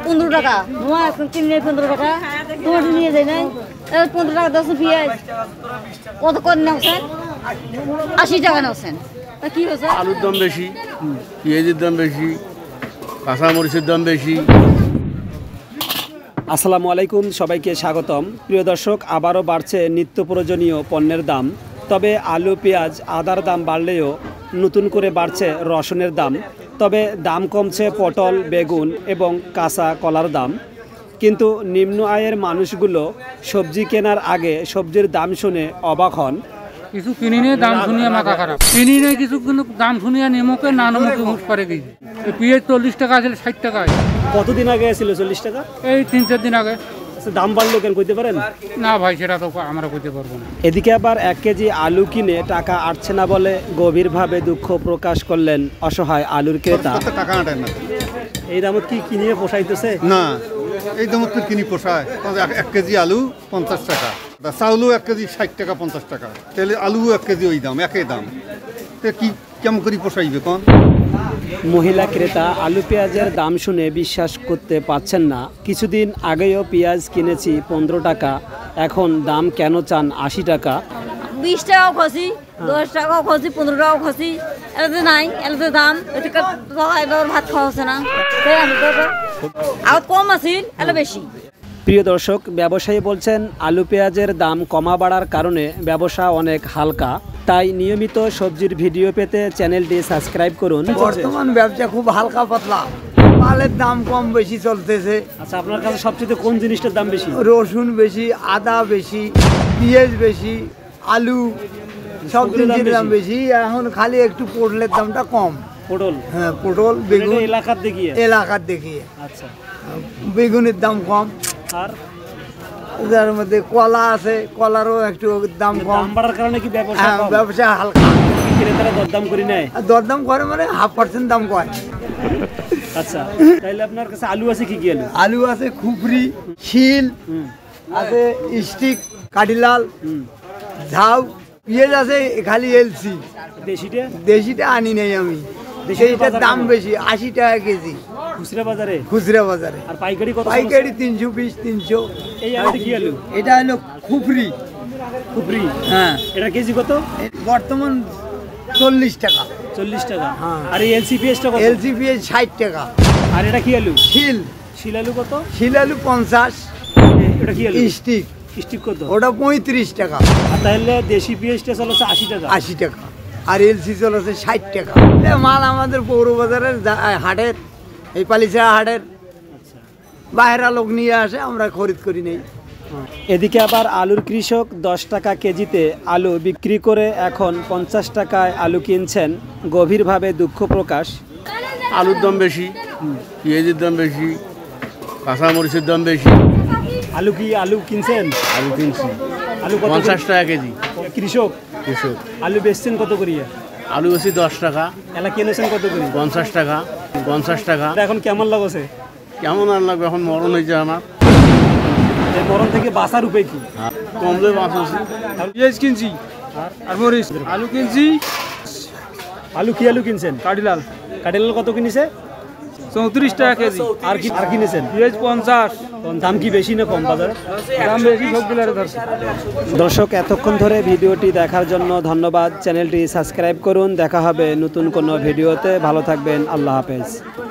15 টাকা নোয়া কিনলে 15 টাকা টমেটো নিয়ে যাই নাই 15 টাকা 10 পেঁয়াজ কত করে নেওছেন 80 টাকা নেওছেন তা কি হচ্ছে আলুর দাম বেশি পেঁয়াজের দাম বেশি কাঁচা মরিচের দাম বেশি। আসসালামু আলাইকুম, সবাইকে স্বাগতম। প্রিয় দর্শক, আবারও বাড়ছে নিত্য প্রয়োজনীয় পণ্যের দাম। তবে আলু, পেঁয়াজ, আদার দাম বাড়লেও নতুন করে বাড়ছে রসুনের দাম। তবে দাম কমছে পটল, বেগুন এবং কাঁচা কলার দাম। কিন্তু নিম্ন আয়ের মানুষগুলো সবজি কেনার আগে সবজির দাম শুনে অবাক হন। কিছু কিনি নিয়ে দাম শুনিয়ে মাথা খারাপ, কিনি নেই কিছু কিন্তু দাম শুনিয়ে নেমুকে না নেমুকে হুঁশ পারে গেছি। পেঁয়াজ 40 টাকা আছে 60 টাকা। কতদিন আগে ছিল 40 টাকা? এই 3-4 দিন আগে। দাম বাড়লো কেন কইতে পারেন? না ভাই, সেটা তো আমরা কইতে পারবো না। এদিকে আবার 1 কেজি আলু কিনে টাকা আসছে না বলে গভীরভাবে দুঃখ প্রকাশ করলেন অসহায় আলুর ক্রেতা। টাকা আটেন না, এই দামত কি কিনিয়ে পোষাইতেছে না এই দামত তো কিনি পোষায়। 1 কেজি আলু 50 টাকা, চাউলও 1 কেজি 60 টাকা 50 টাকা, তাহলে আলু 1 কেজি ওই দাম, একই দাম। কি কেমন করে পোষাইবে কোন? মহিলা ক্রেতা আলু পেঁয়াজের দাম শুনে বিশ্বাস করতে পারছেন না। কিছুদিন আগেও পেঁয়াজ কিনেছি 15 টাকা, এখন দাম কেন চান 80 টাকা? 20 টাকাও খসি 10 টাকাও খসি 15 টাকাও খসি এলাতে নাই এলাতে দাম এটা ভাত খাওয়া হচ্ছে না আর কম আছিল এলা বেশি। প্রিয় দর্শক, ব্যবসায়ী বলছেন আলু পেঁয়াজের দাম কমা বাড়ার কারণে ব্যবসা অনেক হালকা। তাই নিয়মিত সবজির ভিডিও পেতে চ্যানেলটি সাবস্ক্রাইব করুন। বর্তমান ব্যবসা খুব হালকা পাতলা, মালের দাম কম বেশি চলতেছে। আচ্ছা, আপনার কাছে সবচেয়ে কোন জিনিসটার দাম বেশি? রসুন বেশি, আদা বেশি, পেঁয়াজ বেশি, আলু, সব জিনিসের দাম বেশি। এখন খালি একটু পটলের দামটা কম। পটল? হ্যাঁ, পটল বেগুন এলাকার দেখিয়ে আচ্ছা, বেগুনের দাম কম। আর যার মধ্যে কলা আছে, কলারও একটু দাম কম। বাড়ার কারণে কি ব্যবসা হালকা? ক্রেতারা দরদাম করে নেয়? দরদাম করে মানে 1/2% দাম কয়। আচ্ছা, তাহলে আপনার কাছে আলু আছে কি কি আলু? আলু আছে খুপরি, শিল আছে, স্টিক, কাঠিলাল, ঝাউ। পেঁয়াজ আছে খালি এলসি। দেশিটা আনি নাই আমি, সেইটার দাম বেশি, 80 টাকা কেজি খুচরা বাজারে। আর পাইকারি কত? পাইকারি 320, 300। এই আলুটা কি আলু? এটা হলো খুপরি। হ্যাঁ, এটা কেজি কত বর্তমান? 40 টাকা। 40 টাকা। হ্যাঁ। আর এই এলসিপিএসটা কত? এলসিপিএস 60 টাকা। আর এটা কি আলু? শিল আলু কত? শিল আলু 50। এটা কি আলু? স্টিক কত? ওটা 35 টাকা। আর তাহলে দেশি পেঁয়াজটা চলেছে 80 টাকা। 80 টাকা। আর এলসি চলেছে 60 টাকা। মাল আমাদের পৌর বাজারের হাটের, এই পালিচরা হাটের বাইরা লোক নিয়ে আসে, আমরা খরিদ করি নেই। এদিকে আবার আলুর কৃষক 10 টাকা কেজিতে আলু বিক্রি করে এখন 50 টাকায় আলু কিনছেন। গভীরভাবে দুঃখ প্রকাশ। আলুর দাম বেশি পেঁয়াজের দাম বেশি কাঁচা মরিচের দাম বেশি। আলু কিনছেন? আলু কিনছি আলু 50 টাকা কেজি। কৃষক আলু বেচছেন কত করিয়া? আলু বেশি 10 টাকা। এলা কিনেছেন কত করি? 50 টাকা। 50 টাকা। এখন কেমন লাগছে? কেমন আর লাগবে, এখন মরণ হয়েছে আমার। এই মরণ থেকে বাঁচার উপায় কি? কমলে বাঁচছি। পেঁয়াজ কিনছি আর মরিচ। আলু কিনছি। কি আলু কিনছেন? কাঠিলাল কত কিনেছে? 34 টাকা কেজি। আর কিনেছেন? পেঁয়াজ 50। দাম কি বেশি না কম বাজারে? দাম বেশি, সব ডিলারে ধরছে। দর্শক, এতক্ষণ ধরে ভিডিওটি দেখার জন্য ধন্যবাদ। চ্যানেলটি সাবস্ক্রাইব করুন। দেখা হবে নতুন কোনো ভিডিওতে। ভালো থাকবেন। আল্লাহ হাফেজ।